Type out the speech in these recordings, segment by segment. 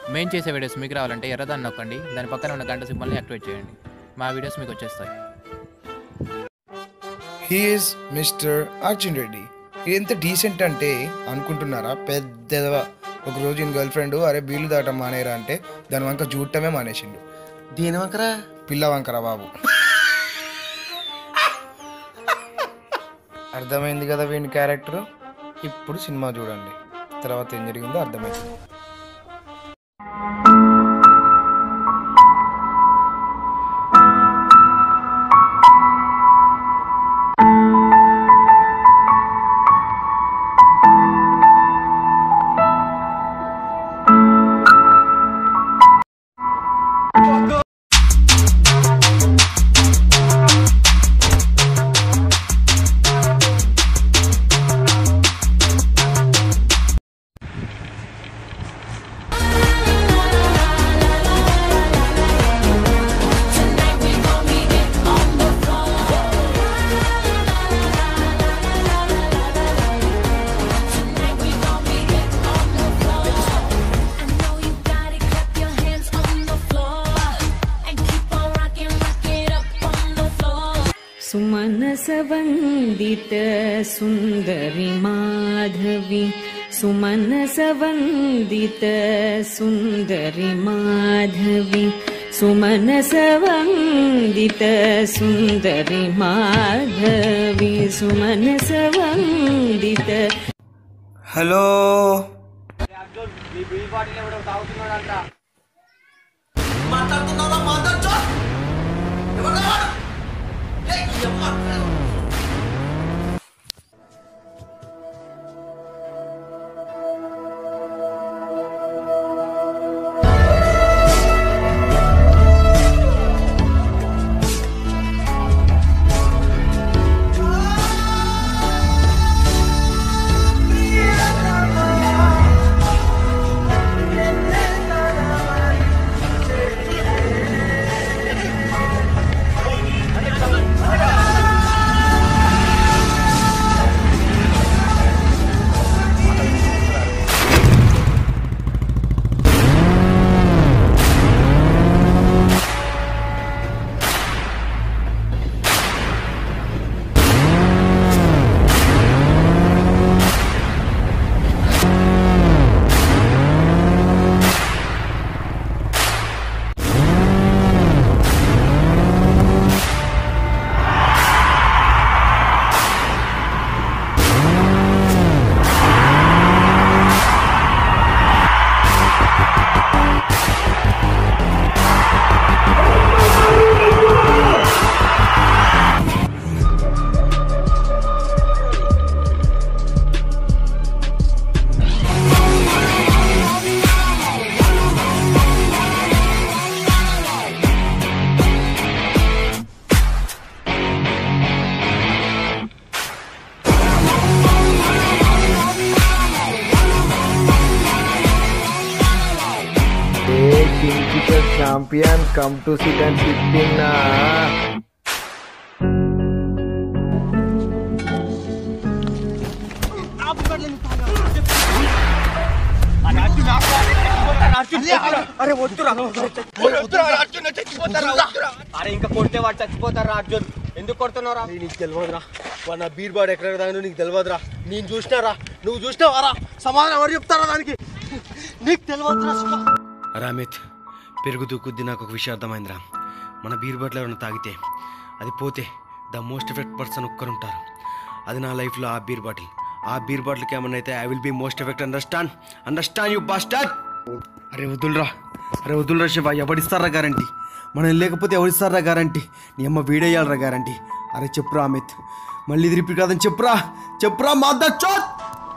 మేము చేసే వీడియోస్ మీకు రావాలంటే ఎర్రదాన్ని నొక్కండి, దాని పక్కన ఉన్న గంట సింబల్ని యాక్టివేట్ చేయండి. మా వీడియోస్ మీకు వచ్చేస్తాయి. He is mister Arjun Reddy. ఎంత డీసెంట్ అంటే అనుకుంటున్నారా? పెద్దగా ఒకరోజు ఈయన గర్ల్ ఫ్రెండ్ అరే బీలు దాటం మానేరా అంటే దాని వంక చూడటమే మానేసిండు. దేని వంకరా? పిల్ల వంకరా బాబు. అర్థమైంది కదా వీని క్యారెక్టర్. ఇప్పుడు సినిమా చూడండి, తర్వాత ఏం జరిగిందో అర్థమైంది. सुमनसवन्दित सुन्दरि माधवी, सुमनसवन्दित सुन्दरि माधवी, सुमनसवन्दित सुन्दरि माधवी, सुमनसवन्दित. Hello champion, come to sit and sit in. అరే వద్దురా, అరే ఇంకా కొడితే వాడు చచ్చిపోతారా? అర్జున్ ఎందుకు కొడుతున్నారా? నీకు తెలియదురా, వాడు నా బీర్ బాడ్ ఎక్కడ తాగినా నీకు తెలియదురా. నేను చూసినారా, నువ్వు చూసినావారా? సమాధానం ఎవరు చెప్తారా దానికి? నీకు తెలియదురా. రామిత్ పెరుగుతూ కొద్ది నాకు ఒక విషయం అర్థమైందిరా. మన బీర్ బాటిల్ ఎవరైనా తాగితే అది పోతే ద మోస్ట్ ఎఫెక్ట్ పర్సన్ ఒక్కరుంటారు, అది నా లైఫ్లో ఆ బీర్ బాటిల్. ఆ బీర్ బాటిల్కి ఏమన్నా అయితే I will be most effect. Understand you bastard. అరే వదులురా శివ, ఎవడిస్తారా గ్యారంటీ? మనం లేకపోతే ఎవరిస్తారా గ్యారంటీ? నీ అమ్మ వీడేయాలరా గ్యారంటీ. అరే చెప్పురా అమిత్, మళ్ళీ ఇది రిపీట్ కాదని చెప్పురా మాదా చోత్.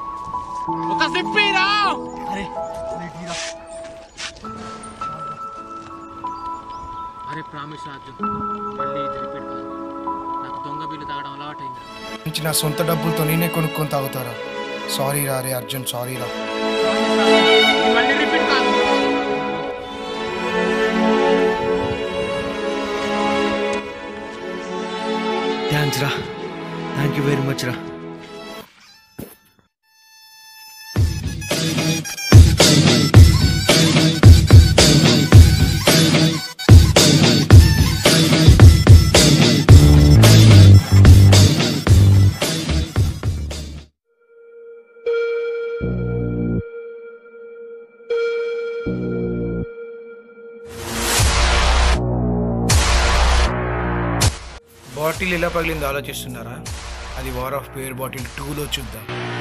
అరే ప్రామిస్ రాజు, మళ్ళీ ఇది రిపీట్ కాదు. నాకు దొంగ బిల్లు తాగడం అలవాటైంది. నా సొంత డబ్బులతో నేనే కొనుక్కొని తాగుతారా? సారీ రా రే అర్జున్, సారీ రా. మళ్ళీ రిపీట్ కాదు. థ్యాంక్స్ రా, థ్యాంక్ యూ వెరీ మచ్ రా. బాటిల్ ఎలా పగిలిందో ఆలోచిస్తున్నారా? అది వార్ ఆఫ్ పేర్ బాటిల్ 2లో చూద్దాం.